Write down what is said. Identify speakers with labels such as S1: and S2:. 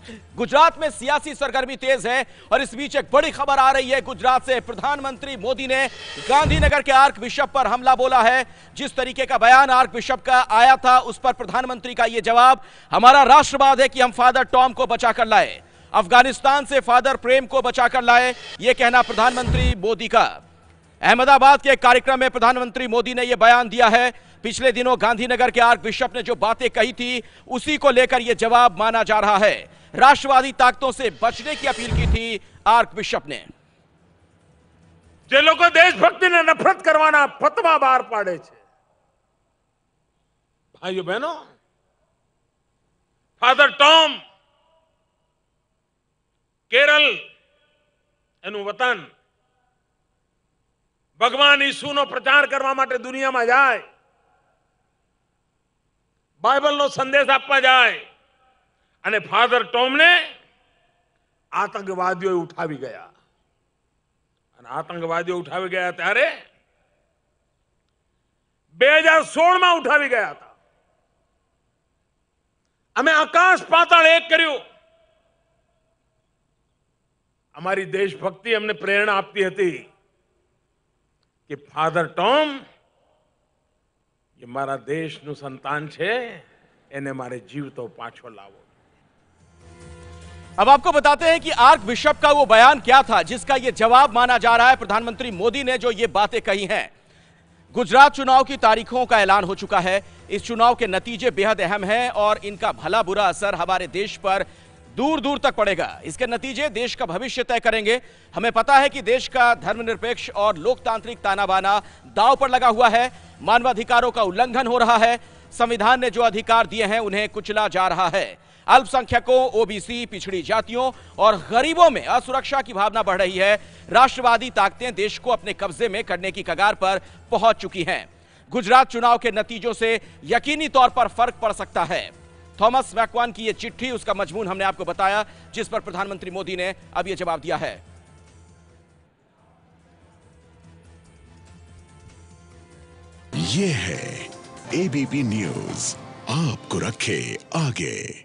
S1: गुजरात में सियासी सरगर्मी तेज है और इस बीच एक बड़ी खबर आ रही है गुजरात से। प्रधानमंत्री मोदी ने गांधीनगर के आर्क बिशप पर हमला बोला है। जिस तरीके का बयान आर्क बिशप का आया था उस पर प्रधानमंत्री का यह जवाब, हमारा राष्ट्रवाद है कि हम फादर टॉम को बचाकर लाए, अफगानिस्तान से फादर प्रेम को बचाकर लाए, यह कहना प्रधानमंत्री मोदी का। अहमदाबाद के एक कार्यक्रम में प्रधानमंत्री मोदी ने यह बयान दिया है। पिछले दिनों गांधीनगर के आर्क बिशप ने जो बातें कही थी उसी को लेकर यह जवाब माना जा रहा है। राष्ट्रवादी ताकतों से बचने की अपील की थी आर्क बिशप ने।
S2: જે લોકો દેશભક્તિને નફરત કરવાના ફતવા બહાર પાડે છે, ભાઈઓ બહેનો, ફાધર ટોમ કેરળ એનું વતન, ભગવાન ઈસુનો પ્રચાર કરવા માટે દુનિયામાં જાય, બાઇબલનો સંદેશ આપવા જાય અને ફાધર ટોમને આતંકવાદીઓ ઉઠાવી ગયા અને આતંકવાદીઓ ઉઠાવી ગયા ત્યારે 2016 માં ઉઠાવી ગયા હતા। અમે આકાશ પાતાળ એક કર્યું। અમારી દેશભક્તિ અમને પ્રેરણા આપતી હતી કે ફાધર ટોમ ये मारा देशનું संतान છે, એને મારે જીવતો પાછો લાવો।
S1: अब आपको बताते हैं कि आर्क बिशप का वो बयान क्या था जिसका ये जवाब माना जा रहा है। प्रधानमंत्री मोदी ने जो ये बातें कही हैं। गुजरात चुनाव की तारीखों का ऐलान हो चुका है। इस चुनाव के नतीजे बेहद अहम हैं और इनका भला बुरा असर हमारे देश पर दूर दूर तक पड़ेगा। इसके नतीजे देश का भविष्य तय करेंगे। हमें पता है कि देश का धर्मनिरपेक्ष और लोकतांत्रिक ताना बाना दांव पर लगा हुआ है। मानवाधिकारों का उल्लंघन हो रहा है। संविधान ने जो अधिकार दिए हैं उन्हें कुचला जा रहा है। अल्पसंख्यकों, ओबीसी, पिछड़ी जातियों और गरीबों में असुरक्षा की भावना बढ़ रही है। राष्ट्रवादी ताकतें देश को अपने कब्जे में करने की कगार पर पहुंच चुकी हैं। गुजरात चुनाव के नतीजों से यकीनी तौर पर फर्क पड़ सकता है। थॉमस मैकवान की यह चिट्ठी, उसका मजमून हमने आपको बताया, जिस पर प्रधानमंत्री मोदी ने अब यह जवाब दिया है।
S3: ये है एबीपी न्यूज, आपको रखे आगे।